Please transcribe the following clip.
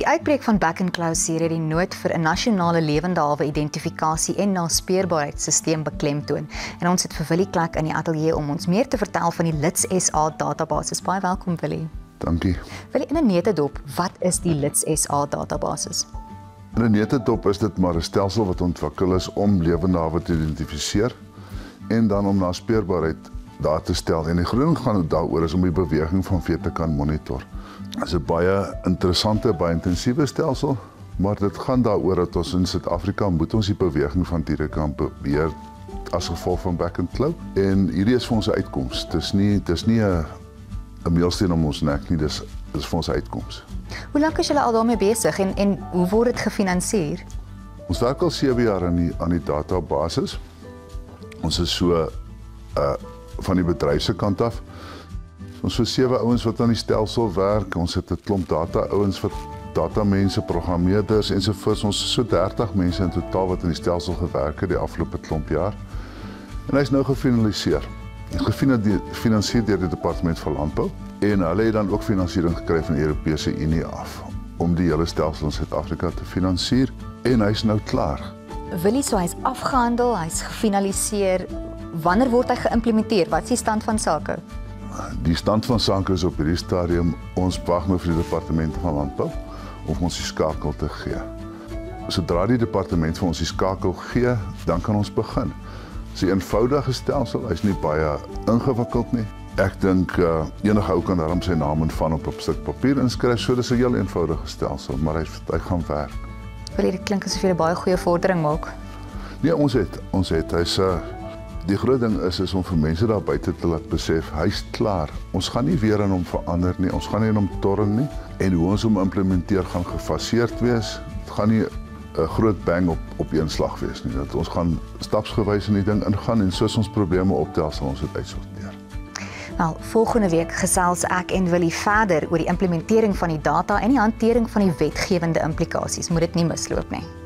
uitbreek van Back and Close hier het die nood vir 'n nasionale lewende hawe identifikasie en naspeurbaarheidssisteem beklemtoon. En ons het vir Willie Klek in die ateljee om ons meer te vertel van die Lits SA databasis. Baie welkom Willie. Dankie. Willie, in 'n netedop, wat is die Lits SA databasis? In 'n netedop is dit maar 'n stelsel wat ontwikkel is om lewende hawe te identifiseer en dan om naspeurbaarheid daar te stel. En die groot gaan daaroor is om die beweging van vee te kan monitor. Dit is 'n baie interessante, baie intensiewe stelsel, maar dit gaan daaroor dat ons in Suid-Afrika moet ons die beweging van diere kan beheer as gevolg van Back and Close. En hierdie is vir ons 'n uitkoms. Dis nie 'n meelsteen om ons nek nie, dis vir ons 'n uitkoms. Hoe lank is julle al daarmee besig en hoe word dit gefinansier? Ons werk al 7 jaar aan die databasis. Ons is so van die bedryf se kant af. Ons so 7 ouens wat aan die stelsel werk. Ons het 'n klomp data ouens wat datamense, programmeerders ensovoorts. Ons is so 30 mense in totaal wat in die stelsel gewerk het die afgelope klomp jaar. En hy is nou gefinaliseer. Gefinansier deur die Departement van Landbou en hulle het dan ook finansiering gekry van die Europese Unie af om die hele stelsel in Suid-Afrika te finansier en hy's nou klaar. Willie, so hy's afgehandel, hy's gefinaliseer. Wanneer word hy geïmplementeer? Wat is die stand van sake? Die stand van sake is op hierdie stadium, ons wag nou vir die Departement van Landbou om ons die skakel te gee. Sodra die departement vir ons die skakel gee, dan kan ons begin. Dis 'n eenvoudige stelsel, hy's nie baie ingewikkeld nie. Ek dink enige ou kan daarom sy naam en van op 'n stuk papier inskryf, so dis 'n heel eenvoudige stelsel, maar hy gaan werk. Willie, dit klink asof jy 'n baie goeie vordering maak. Nee, ons het hy's die groot ding is om vir mense daar buite te laat besef, hy's klaar. Ons gaan nie weer aan hom verander nie, ons gaan nie aan hom torring nie en hoe ons hom implementeer gaan gefaseerd wees. Dit gaan nie 'n groot bang op een slag wees nie. Dat ons gaan stapsgewys in die ding ingaan en soos ons probleme optel sal ons dit uitsorteer. Wel, volgende week gesels ek en Willie verder oor die implementering van die data en die hantering van die wetgewende implikasies. Moet dit nie misloop nie.